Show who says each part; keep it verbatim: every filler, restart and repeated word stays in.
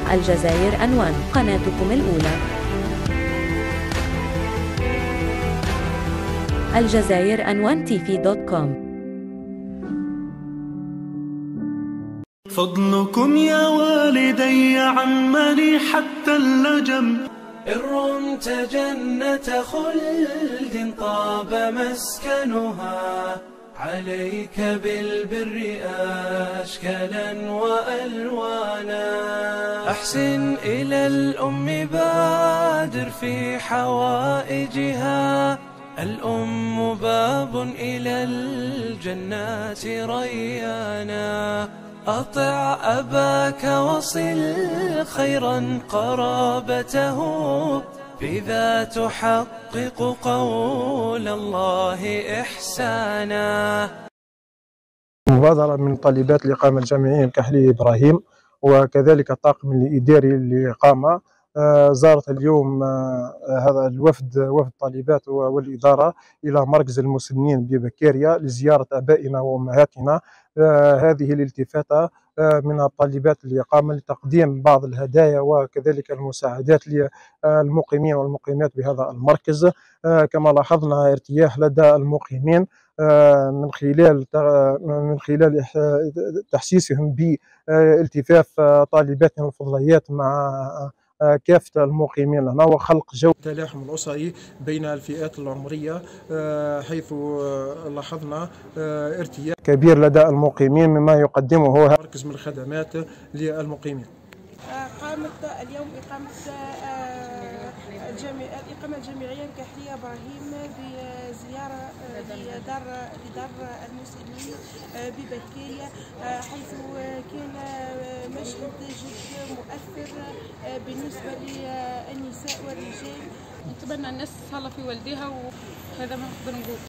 Speaker 1: الجزائر أنوان، قناتكم الأولى. الجزائر أنوان تيفي دوت كوم.
Speaker 2: فضلكم يا والدي عمني حتى اللجم، إن رمت جنة خلد طاب مسكنها، عليك بالبر أشكالا وألوانا. أحسن إلى الأم بادر في حوائجها، الأم باب إلى الجنات ريانا. أطع أباك وصل خيرا قرابته، بذا تحقق قول الله إحسانا.
Speaker 3: مبادرة من طالبات الإقامة الجامعية الكحلية إبراهيم، وكذلك الطاقم الإداري للإقامة زارت اليوم هذا الوفد، وفد الطالبات والإدارة، إلى مركز المسنين ببكيريا لزيارة آبائنا وأمهاتنا. هذه الالتفاتة من الطالبات الإقامة لتقديم بعض الهدايا وكذلك المساعدات للمقيمين والمقيمات بهذا المركز. كما لاحظنا ارتياح لدى المقيمين من خلال من خلال تحسيسهم بالتفاف طالباتنا الفضليات مع كافة المقيمين هنا، وخلق جو التلاحم الأسري بين الفئات العمرية، حيث لاحظنا ارتياح كبير لدى المقيمين مما يقدمه هذا مركز من الخدمات للمقيمين.
Speaker 4: قامت اليوم إقامة الإقامة الجامعية الكحلية إبراهيم بزيارة لدار لدار المسنين ببكيريا، حيث كان مشهد جد مؤثر بالنسبة للنساء والرجال.
Speaker 5: نتمنى الناس تصلى في والديها، وهذا ما نقدر نقول.